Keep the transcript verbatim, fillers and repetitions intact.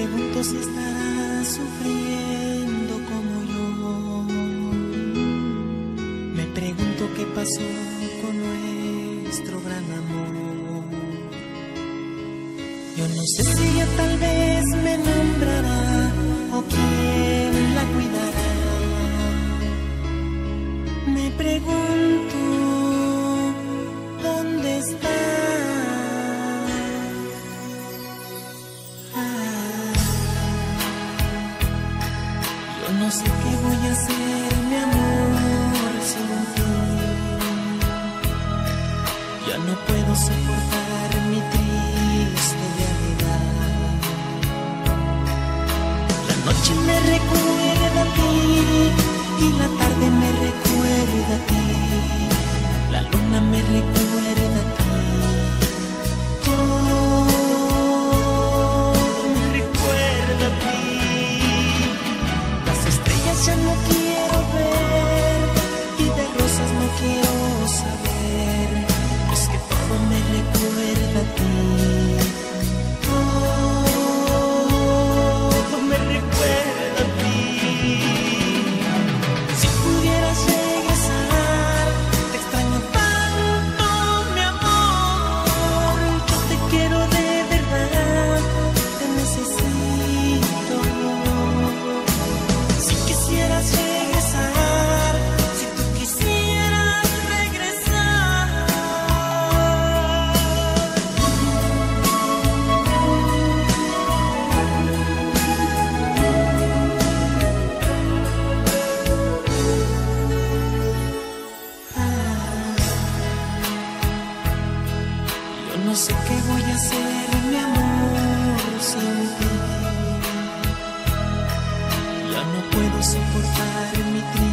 pregunto si estarás sufriendo como yo. Me pregunto qué pasó con nuestro gran amor. Yo no sé si ella tal vez me nombrará o quién la cuidará. Me pregunto dónde está. No sé qué voy a hacer, mi amor, sin ti. Ya no puedo soportar mi triste realidad. La noche me recuerda a ti y la tarde me recuerda a ti. La luna me recuerda a ti. Todo me recuerda a ti. Ya no quiero ver y de rosas no quiero saber. Es que todo me recuerda a ti. Todo me recuerda a ti. Si pudieras regresar, te extraño tanto, mi amor. Yo te quiero de verdad, te necesito. Si quisieras regresar, si tú quisieras regresar. Ah, yo no sé qué voy a hacer, mi amor, sin ti. Ya no puedo soportar mi tristeza.